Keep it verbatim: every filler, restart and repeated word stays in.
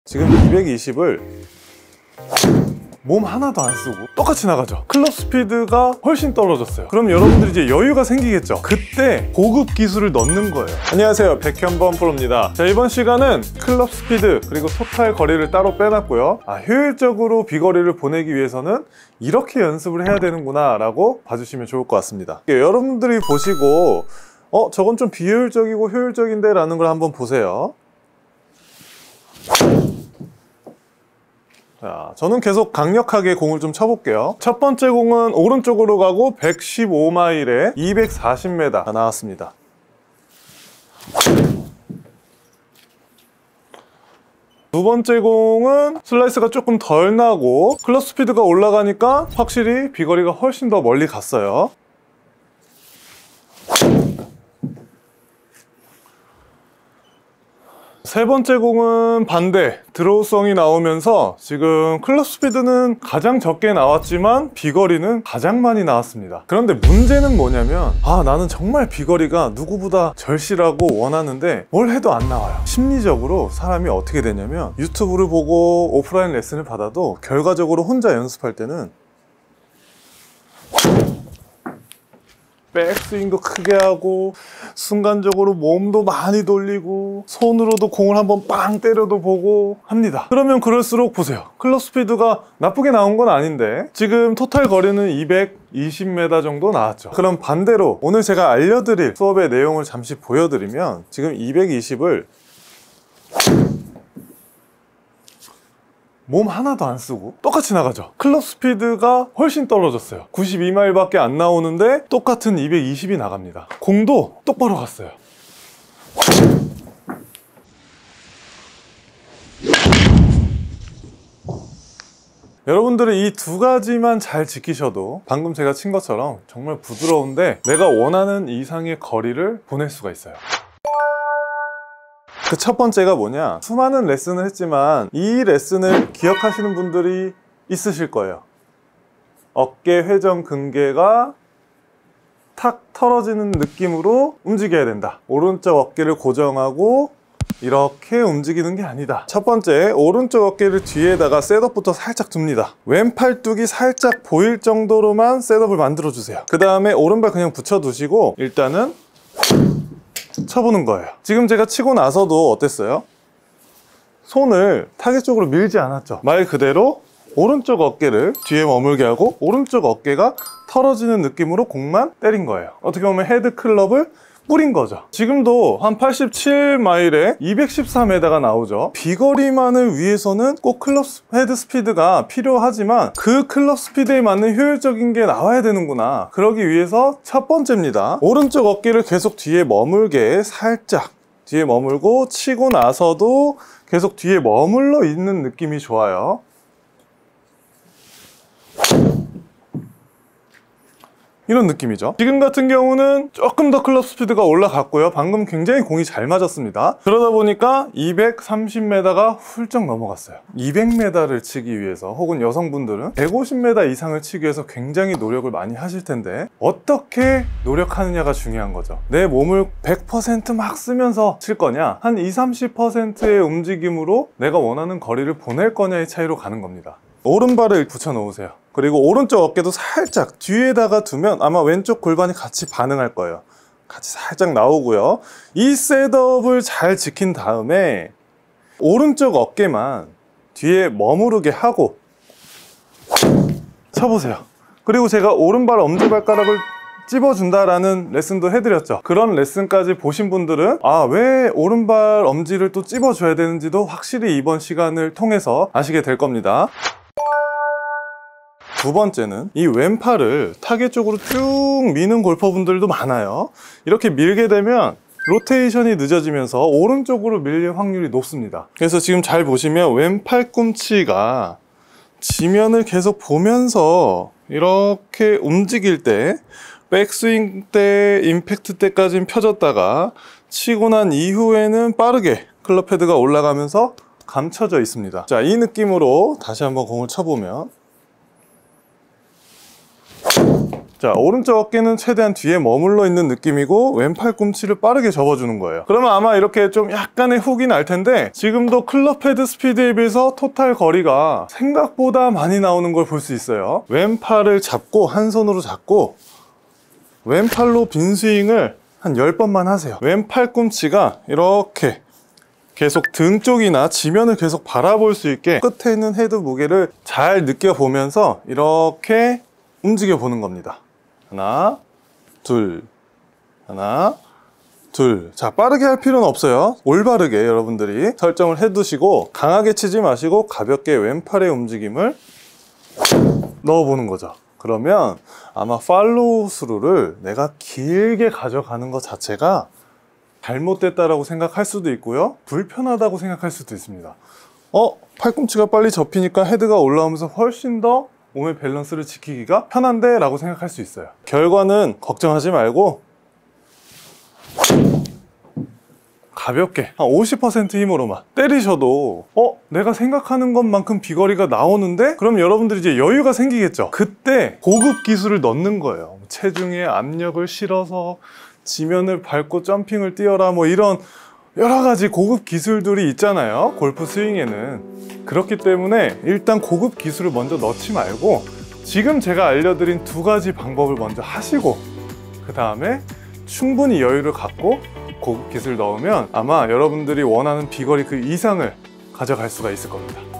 지금 이백이십을 몸 하나도 안 쓰고 똑같이 나가죠. 클럽 스피드가 훨씬 떨어졌어요. 그럼 여러분들이 이제 여유가 생기겠죠. 그때 고급 기술을 넣는 거예요. 안녕하세요, 백현범 프로입니다. 자, 이번 시간은 클럽 스피드 그리고 토탈 거리를 따로 빼놨고요. 아, 효율적으로 비거리를 보내기 위해서는 이렇게 연습을 해야 되는구나 라고 봐주시면 좋을 것 같습니다. 여러분들이 보시고 어 저건 좀 비효율적이고 효율적인데 라는 걸 한번 보세요. 자, 저는 계속 강력하게 공을 좀 쳐볼게요. 첫 번째 공은 오른쪽으로 가고 백십오 마일에 이백사십 미터 나왔습니다. 두 번째 공은 슬라이스가 조금 덜 나고 클럽 스피드가 올라가니까 확실히 비거리가 훨씬 더 멀리 갔어요. 세 번째 공은 반대 드로우성이 나오면서 지금 클럽 스피드는 가장 적게 나왔지만 비거리는 가장 많이 나왔습니다. 그런데 문제는 뭐냐면 아 나는 정말 비거리가 누구보다 절실하고 원하는데 뭘 해도 안 나와요. 심리적으로 사람이 어떻게 되냐면 유튜브를 보고 오프라인 레슨을 받아도 결과적으로 혼자 연습할 때는 백스윙도 크게 하고 순간적으로 몸도 많이 돌리고 손으로도 공을 한번 빵 때려도 보고 합니다. 그러면 그럴수록 보세요, 클럽 스피드가 나쁘게 나온 건 아닌데 지금 토탈 거리는 이백이십 미터 정도 나왔죠. 그럼 반대로 오늘 제가 알려드릴 수업의 내용을 잠시 보여드리면 지금 이백이십을 몸 하나도 안 쓰고 똑같이 나가죠. 클럽 스피드가 훨씬 떨어졌어요. 구십이 마일밖에 안 나오는데 똑같은 이백이십이 나갑니다. 공도 똑바로 갔어요. 여러분들은 이 두 가지만 잘 지키셔도 방금 제가 친 것처럼 정말 부드러운데 내가 원하는 이상의 거리를 보낼 수가 있어요. 그 첫 번째가 뭐냐, 수많은 레슨을 했지만 이 레슨을 기억하시는 분들이 있으실 거예요. 어깨 회전 근개가 탁 털어지는 느낌으로 움직여야 된다. 오른쪽 어깨를 고정하고 이렇게 움직이는 게 아니다. 첫 번째, 오른쪽 어깨를 뒤에다가 셋업부터 살짝 둡니다. 왼팔뚝이 살짝 보일 정도로만 셋업을 만들어 주세요. 그 다음에 오른발 그냥 붙여 두시고 일단은 쳐보는 거예요. 지금 제가 치고 나서도 어땠어요? 손을 타겟 쪽으로 밀지 않았죠. 말 그대로 오른쪽 어깨를 뒤에 머물게 하고 오른쪽 어깨가 털어지는 느낌으로 공만 때린 거예요. 어떻게 보면 헤드 클럽을 뿌린 거죠. 지금도 한 팔십칠 마일에 이백십사 미터가 나오죠. 비거리만을 위해서는 꼭 클럽 헤드 스피드가 필요하지만 그 클럽 스피드에 맞는 효율적인 게 나와야 되는구나. 그러기 위해서 첫 번째입니다. 오른쪽 어깨를 계속 뒤에 머물게 살짝 뒤에 머물고 치고 나서도 계속 뒤에 머물러 있는 느낌이 좋아요. 이런 느낌이죠. 지금 같은 경우는 조금 더 클럽 스피드가 올라갔고요. 방금 굉장히 공이 잘 맞았습니다. 그러다 보니까 이백삼십 미터가 훌쩍 넘어갔어요. 이백 미터를 치기 위해서 혹은 여성분들은 백오십 미터 이상을 치기 위해서 굉장히 노력을 많이 하실 텐데 어떻게 노력하느냐가 중요한 거죠. 내 몸을 백 퍼센트 막 쓰면서 칠 거냐, 한 이십, 삼십 퍼센트의 움직임으로 내가 원하는 거리를 보낼 거냐의 차이로 가는 겁니다. 오른발을 붙여 놓으세요. 그리고 오른쪽 어깨도 살짝 뒤에다가 두면 아마 왼쪽 골반이 같이 반응할 거예요. 같이 살짝 나오고요. 이 셋업을 잘 지킨 다음에 오른쪽 어깨만 뒤에 머무르게 하고 쳐보세요. 그리고 제가 오른발 엄지발가락을 찝어준다라는 레슨도 해드렸죠. 그런 레슨까지 보신 분들은 아, 왜 오른발 엄지를 또 찝어줘야 되는지도 확실히 이번 시간을 통해서 아시게 될 겁니다. 두 번째는 이 왼팔을 타겟 쪽으로 쭉 미는 골퍼분들도 많아요. 이렇게 밀게 되면 로테이션이 늦어지면서 오른쪽으로 밀릴 확률이 높습니다. 그래서 지금 잘 보시면 왼팔 꿈치가 지면을 계속 보면서 이렇게 움직일 때 백스윙 때, 임팩트 때까지는 펴졌다가 치고 난 이후에는 빠르게 클럽 헤드가 올라가면서 감춰져 있습니다. 자, 이 느낌으로 다시 한번 공을 쳐보면 자, 오른쪽 어깨는 최대한 뒤에 머물러 있는 느낌이고 왼 팔꿈치를 빠르게 접어주는 거예요. 그러면 아마 이렇게 좀 약간의 훅이 날 텐데 지금도 클럽 헤드 스피드에 비해서 토탈 거리가 생각보다 많이 나오는 걸 볼 수 있어요. 왼팔을 잡고 한 손으로 잡고 왼팔로 빈 스윙을 한 열 번만 하세요. 왼 팔꿈치가 이렇게 계속 등 쪽이나 지면을 계속 바라볼 수 있게 끝에 있는 헤드 무게를 잘 느껴보면서 이렇게 움직여 보는 겁니다. 하나, 둘, 하나, 둘. 자, 빠르게 할 필요는 없어요. 올바르게 여러분들이 설정을 해두시고 강하게 치지 마시고 가볍게 왼팔의 움직임을 넣어보는 거죠. 그러면 아마 팔로우 스루를 내가 길게 가져가는 것 자체가 잘못됐다라고 생각할 수도 있고요, 불편하다고 생각할 수도 있습니다. 어? 팔꿈치가 빨리 접히니까 헤드가 올라오면서 훨씬 더 몸의 밸런스를 지키기가 편한데? 라고 생각할 수 있어요. 결과는 걱정하지 말고 가볍게 한 오십 퍼센트 힘으로만 때리셔도 어? 내가 생각하는 것만큼 비거리가 나오는데? 그럼 여러분들이 이제 여유가 생기겠죠. 그때 고급 기술을 넣는 거예요. 체중에 압력을 실어서 지면을 밟고 점핑을 뛰어라, 뭐 이런 여러 가지 고급 기술들이 있잖아요, 골프 스윙에는. 그렇기 때문에 일단 고급 기술을 먼저 넣지 말고 지금 제가 알려드린 두 가지 방법을 먼저 하시고 그 다음에 충분히 여유를 갖고 고급 기술 넣으면 아마 여러분들이 원하는 비거리 그 이상을 가져갈 수가 있을 겁니다.